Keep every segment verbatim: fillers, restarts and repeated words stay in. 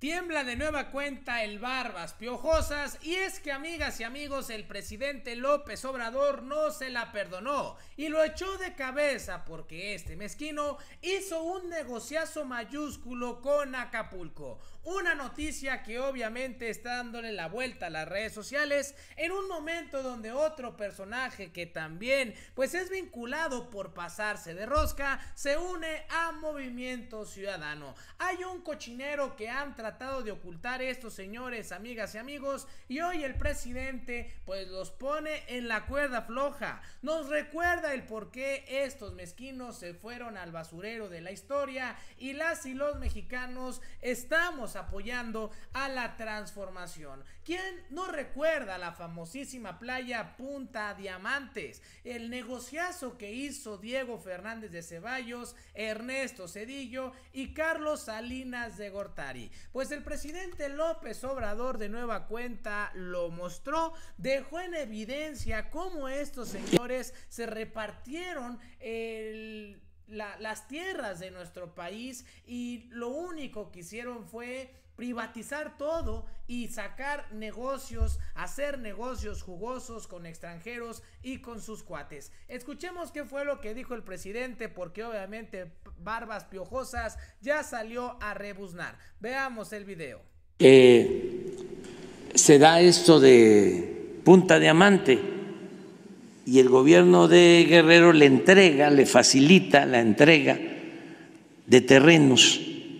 Tiembla de nueva cuenta el Barbas Piojosas, y es que, amigas y amigos, el presidente López Obrador no se la perdonó y lo echó de cabeza porque este mezquino hizo un negociazo mayúsculo con Acapulco. Una noticia que obviamente está dándole la vuelta a las redes sociales en un momento donde otro personaje que también pues es vinculado por pasarse de rosca se une a Movimiento Ciudadano. Hay un cochinero que han tratado de ocultar estos señores, amigas y amigos, y hoy el presidente pues los pone en la cuerda floja. Nos recuerda el por qué estos mezquinos se fueron al basurero de la historia y las y los mexicanos estamos apoyando a la transformación. ¿Quién no recuerda la famosísima playa Punta Diamantes? El negociazo que hizo Diego Fernández de Ceballos, Ernesto Zedillo y Carlos Salinas de Gortari. Pues el presidente López Obrador de nueva cuenta lo mostró, dejó en evidencia cómo estos señores se repartieron el... La, las tierras de nuestro país y lo único que hicieron fue privatizar todo y sacar negocios, hacer negocios jugosos con extranjeros y con sus cuates. Escuchemos qué fue lo que dijo el presidente, porque obviamente Barbas Piojosas ya salió a rebuznar. Veamos el video. Eh, se da esto de Punta Diamante y el gobierno de Guerrero le entrega, le facilita la entrega de terrenos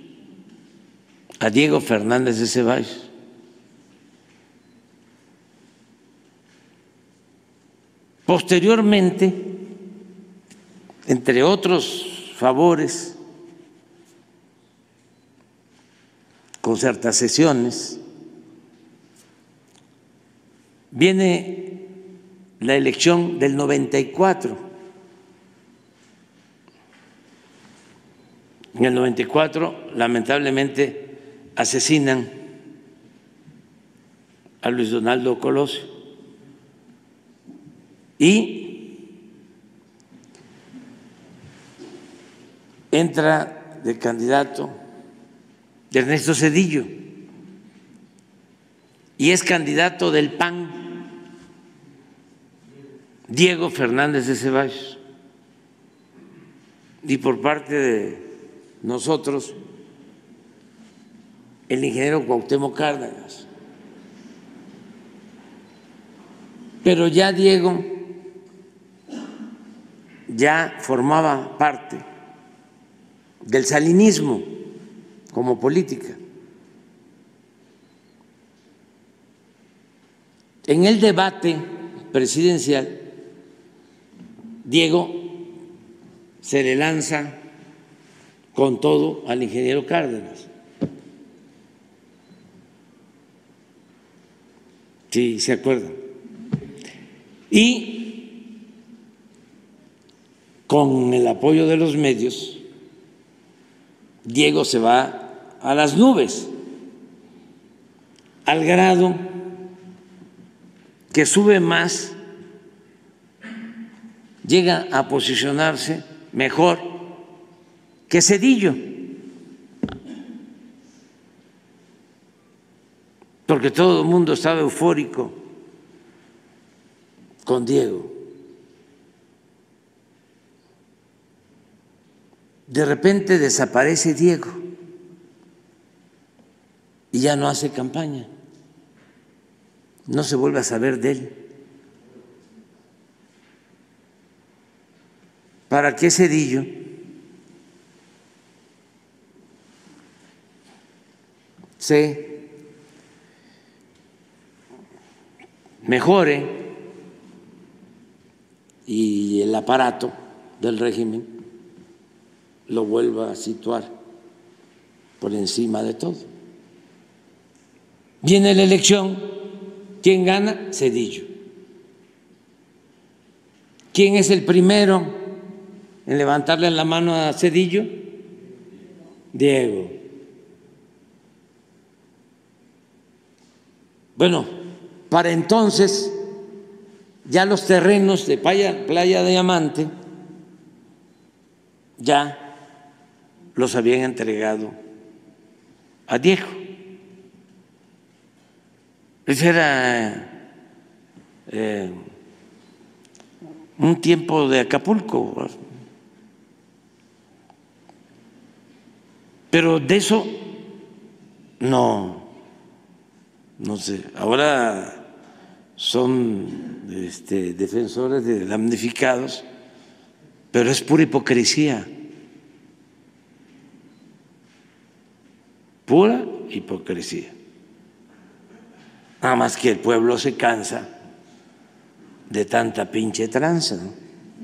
a Diego Fernández de Ceballos. Posteriormente, entre otros favores, concertaciones, viene la elección del noventa y cuatro. En el noventa y cuatro, lamentablemente, asesinan a Luis Donaldo Colosio y entra de candidato Ernesto Zedillo y es candidato del P A N Diego Fernández de Ceballos, y por parte de nosotros el ingeniero Cuauhtémoc Cárdenas. Pero ya Diego ya formaba parte del salinismo como política. En el debate presidencial, Diego se le lanza con todo al ingeniero Cárdenas. Sí, se acuerdan. Y con el apoyo de los medios, Diego se va a las nubes, al grado que sube más, llega a posicionarse mejor que Zedillo, porque todo el mundo estaba eufórico con Diego. De repente desaparece Diego y ya no hace campaña, no se vuelve a saber de él. Para que Zedillo se mejore y el aparato del régimen lo vuelva a situar por encima de todo. Viene la elección, ¿quién gana? Zedillo. ¿Quién es el primero en levantarle la mano a Zedillo? Diego. Bueno, para entonces ya los terrenos de Playa, Playa Diamante ya los habían entregado a Diego. pues era eh, un tiempo de Acapulco, pero de eso no, no sé, ahora son este, defensores de damnificados, pero es pura hipocresía, pura hipocresía. Nada más que el pueblo se cansa de tanta pinche tranza, ¿no?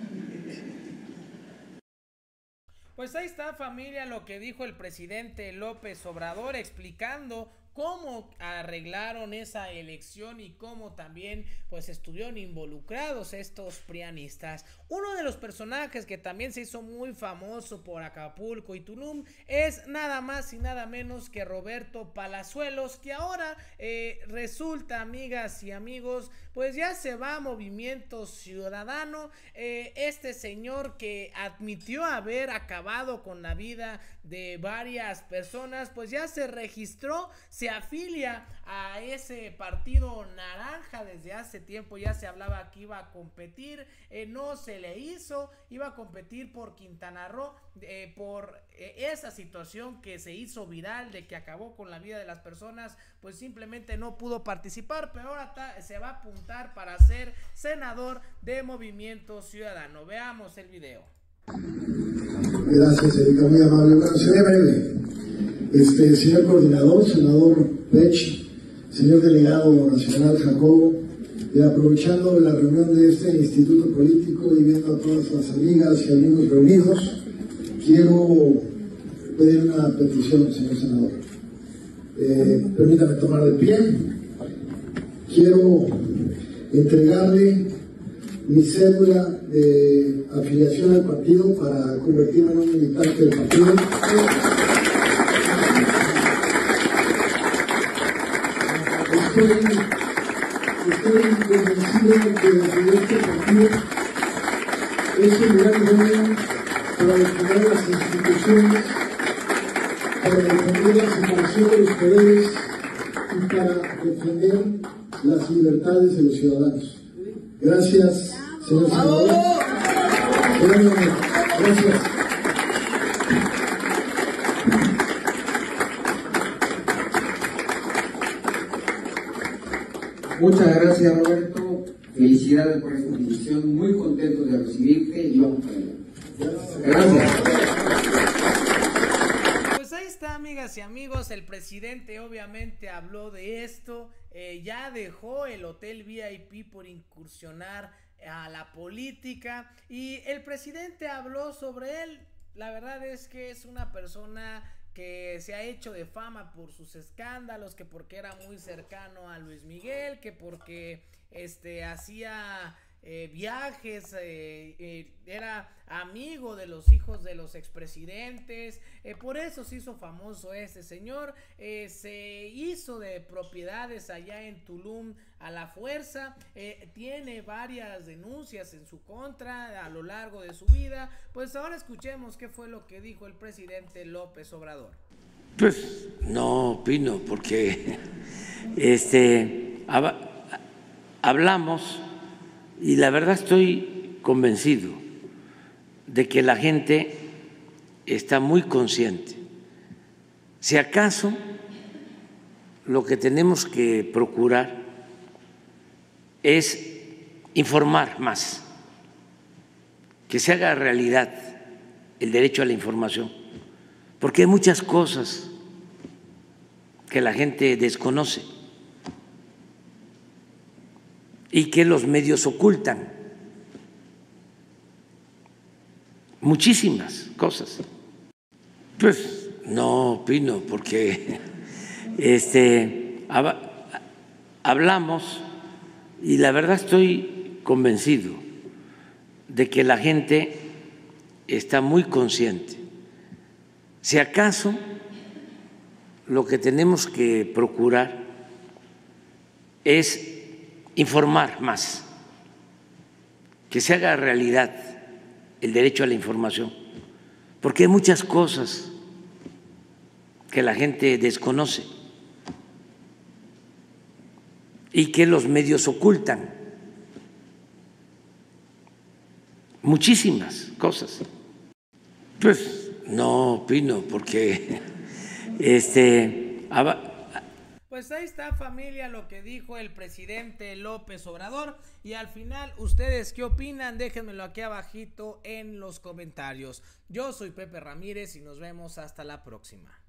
Pues ahí está, familia, lo que dijo el presidente López Obrador explicando cómo arreglaron esa elección y cómo también pues estuvieron involucrados estos prianistas. Uno de los personajes que también se hizo muy famoso por Acapulco y Tulum es nada más y nada menos que Roberto Palazuelos, que ahora eh, resulta, amigas y amigos, pues ya se va a Movimiento Ciudadano. Eh, este señor que admitió haber acabado con la vida de varias personas, pues ya se registró, se afilia a ese partido naranja. Desde hace tiempo ya se hablaba que iba a competir, eh, no se le hizo, iba a competir por Quintana Roo, eh, por eh, esa situación que se hizo viral de que acabó con la vida de las personas, pues simplemente no pudo participar, pero ahora ta, se va a apuntar para ser senador de Movimiento Ciudadano. Veamos el video. Gracias, Erika, muy amable. Bueno, seré breve. Este, señor coordinador, senador Pech, señor delegado nacional Jacobo, y aprovechando la reunión de este instituto político y viendo a todas las amigas y amigos reunidos, quiero pedir una petición, señor senador. Eh, permítame tomar de pie. Quiero entregarle mi cédula de afiliación al partido para convertirme en un militante del partido. Estoy, estoy convencido de que desde este partido es un gran medio para defender las instituciones, para defender la separación de los poderes y para defender las libertades de los ciudadanos. Gracias, señor senador. Gracias. Muchas gracias, Roberto. Felicidades por esta invitación. Muy contento de recibirte y vamos para allá. Gracias. Pues ahí está, amigas y amigos. El presidente obviamente habló de esto. Eh, ya dejó el hotel V I P por incursionar a la política. Y el presidente habló sobre él. La verdad es que es una persona que se ha hecho de fama por sus escándalos, que porque era muy cercano a Luis Miguel, que porque este hacía eh, viajes, eh, eh, era amigo de los hijos de los expresidentes, eh, por eso se hizo famoso este señor. Eh, se hizo de propiedades allá en Tulum a la fuerza, eh, tiene varias denuncias en su contra a lo largo de su vida. Pues ahora escuchemos qué fue lo que dijo el presidente López Obrador. Pues no opino porque este hab, hablamos y la verdad estoy convencido de que la gente está muy consciente. Si acaso lo que tenemos que procurar es informar más, que se haga realidad el derecho a la información, porque hay muchas cosas que la gente desconoce y que los medios ocultan, muchísimas cosas. Pues no opino porque este hab, hablamos y la verdad estoy convencido de que la gente está muy consciente. Si acaso lo que tenemos que procurar es informar más, que se haga realidad el derecho a la información, porque hay muchas cosas que la gente desconoce y que los medios ocultan muchísimas cosas. Pues no opino porque este pues ahí está, familia, lo que dijo el presidente López Obrador. Y al final, ¿ustedes qué opinan? Déjenmelo aquí abajito en los comentarios. Yo soy Pepe Ramírez y nos vemos hasta la próxima.